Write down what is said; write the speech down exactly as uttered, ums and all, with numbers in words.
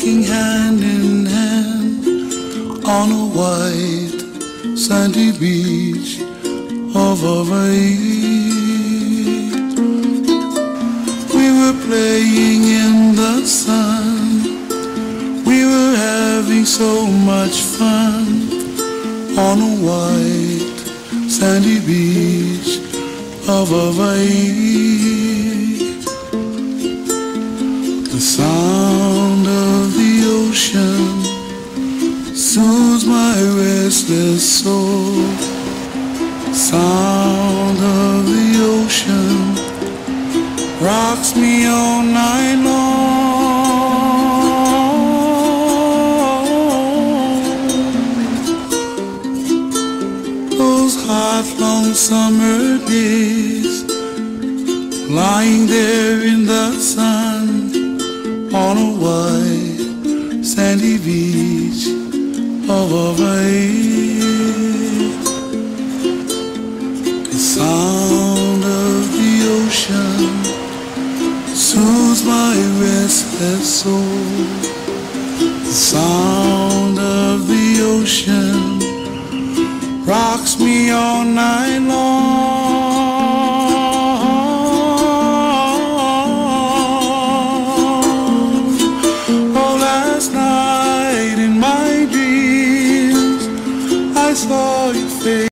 walking hand in hand on a white sandy beach of Hawaii. We were playing in the sun, we were having so much fun on a white sandy beach of Hawaii. The sound of the ocean soothes my restless soul. Sound of the ocean rocks me all night long. Those hot long summer days, lying there in the sun on a white sandy beach of Hawaii. The sound of the ocean soothes my restless soul. The sound of the ocean rocks me all night long. Oh, last night in my dreams I saw your face.